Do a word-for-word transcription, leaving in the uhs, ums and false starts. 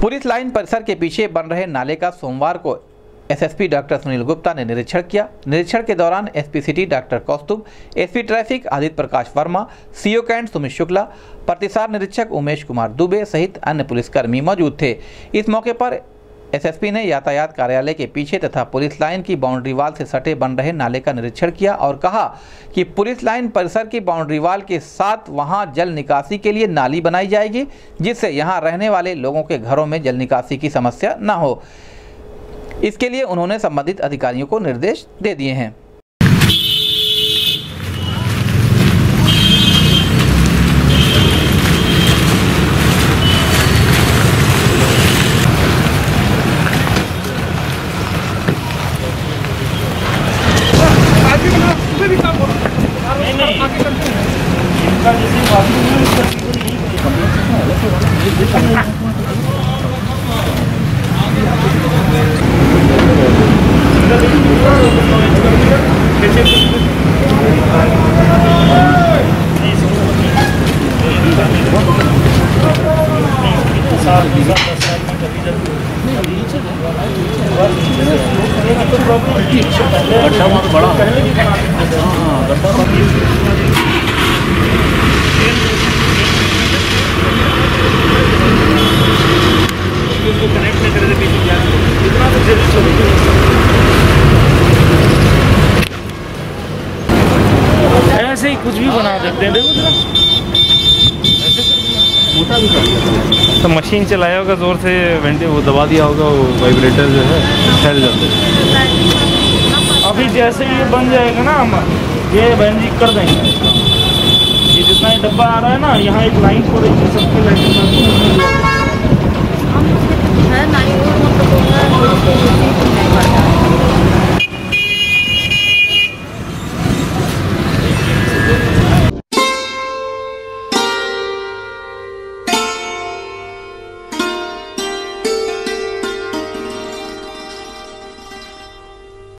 Police line परिसर के पीछे बन रहे नाले का सोमवार को एसएसपी डॉक्टर सुनील गुप्ता ने निरीक्षण किया। निरीक्षण के दौरान SP city doctor Kaustubh, SP traffic Aditya Prakash Verma, CO cantt Sumit Shukla, प्रतिसार निरीक्षक उमेश कुमार दुबे सहित अन्य पुलिसकर्मी मौजूद थे। इस मौके पर एसएसपी ने यातायात कार्यालय के पीछे तथा पुलिस लाइन की बाउंड्री वाल से सटे बन रहे नाले का निरीक्षण किया और कहा कि पुलिस लाइन परिसर की बाउंड्री वाल के साथ वहां जल निकासी के लिए नाली बनाई जाएगी, जिससे यहां रहने वाले लोगों के घरों में जल निकासी की समस्या न हो। इसके लिए उन्होंने संबंधित अधिकारियों को निर्देश दे दिए हैं। नहीं नहीं इनका जैसे गड्ढा बहुत बड़ा कनेक्ट नहीं करे ऐसे ही कुछ भी बना देते हैं। देखो मोटा भी कर तो मशीन चलाया होगा जोर से, वेंटे वो दबा दिया होगा, वो वाइब्रेटर जो है फैल जाता है। अभी जैसे ये बन जाएगा ना, हम ये बहन जी कर देंगे। ये जितना ये डब्बा आ रहा है ना, यहाँ एक लाइन छोड़ेगी सबके लाइन